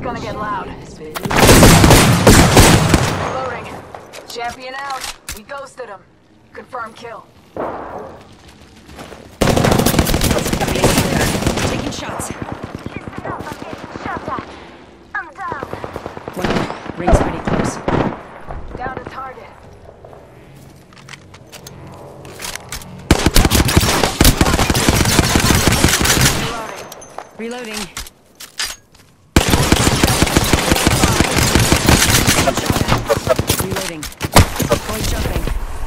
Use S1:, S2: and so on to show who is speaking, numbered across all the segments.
S1: gonna get loud. Loading. Champion out. We ghosted him. Confirm kill.
S2: Taking shots.
S3: Listen up, I'm getting shot at. I'm down.
S2: One. Ring's pretty close.
S1: Down to target.
S2: Reloading. Reloading. Going jumping.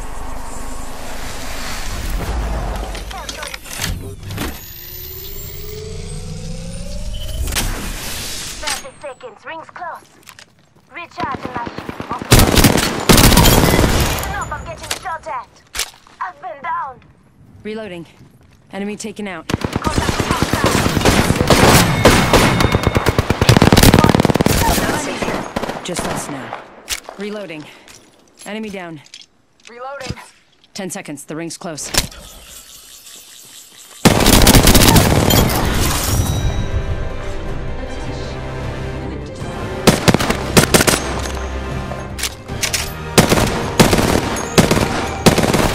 S3: 30 seconds, rings close. Recharge and listen up, I'm getting shot at. I've been down.
S2: Reloading. Enemy taken out. Just us now. Reloading. Enemy down.
S1: Reloading.
S2: 10 seconds. The ring's close.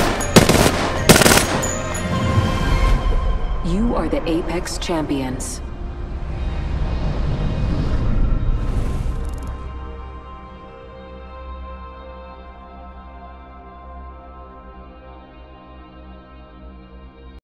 S4: You are the Apex Champions.